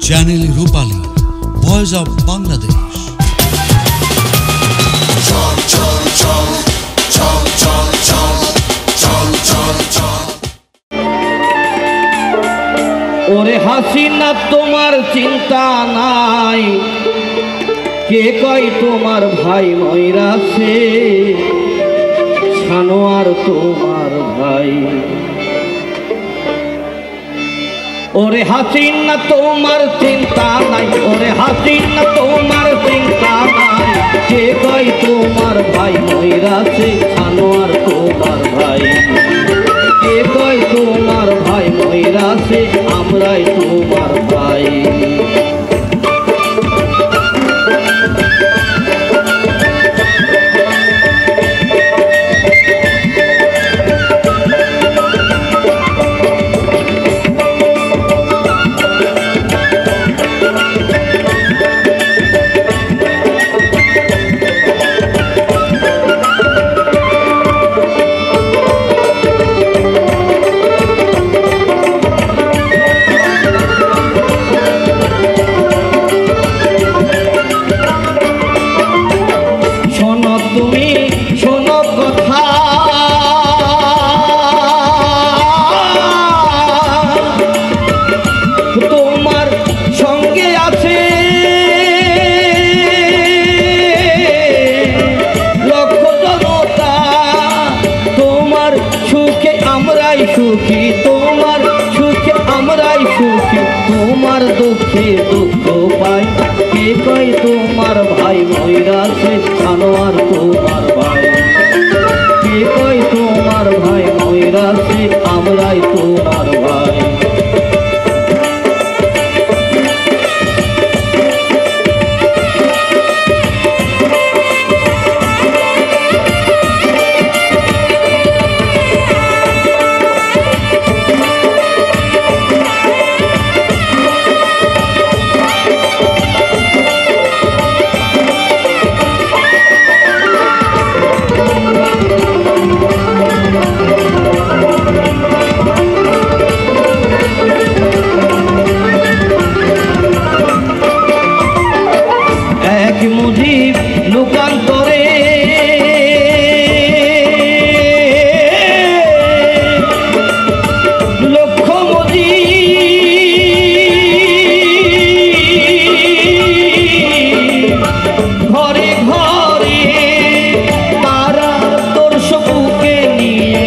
Channel Rupali, voice of Bangladesh. ওরে হাসিনা তোমার চিন্তা নাই, কে কয় তোমার ভাই ময়রাছে, সানোয়ার তোমার ভাই। ওরে হাসিনা তোমার চিন্তা নাই, ওরে হাসিনা তোমার চিন্তা নাই, কে কয় তোমার ভাই ময়রাছে, সানোয়ার তোমার ভাই। কে কয় তোমার ভাই ময়রাছে, আমরাই তোমার ভাই। তুমি শোনো কথা, তোমার সঙ্গে আছে লক্ষ জনতা, তোমার সুখে আমরাই সুখী, তোমার সুখে আমরাই সুখী, তোমার দুঃখে দুঃখ পাই। কে কয় তোমার ভাই ময়রাছে, সানোয়ার তোমার ভাই। কে কয় তোমার ভাই ময়রাছে, আমরাই তোমার ভাই। মুজিব লোকান্তরে লক্ষ মুজিব ঘরে ঘরে তারা তোর সবুকে নিয়ে,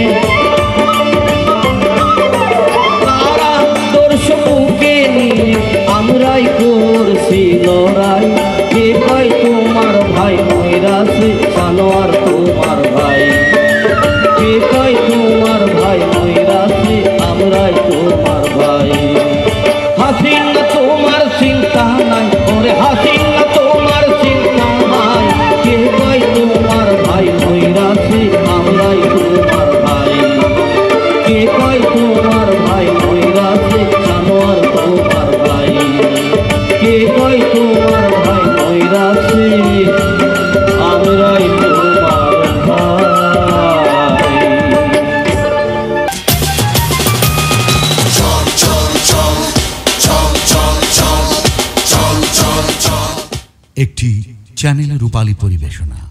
তারা তোর সবুকে নিয়ে আমরাই করছি লড়াই। কে কয় তোমার ভাই ময়রাছে, সানোয়ার তোমার ভাই। কে কয় তোমার ভাই ময়রাছে, আমরাই তোমার ভাই। হাসিনা তোমার চিন্তা নাই, ওরে হাসিনা তোমার চিন্তা নাই, কে কয় তোমার ভাই ময়রাছে, আমরাই তোমার ভাই। কে কয় তোমার ভাই ময়রাছে, সানোয়ার তোমার ভাই। কে কয় তোমার ভাই ময়রাছে, আমরাই তোমার ভাই। একটি চ্যানেল রূপালী পরিবেশনা।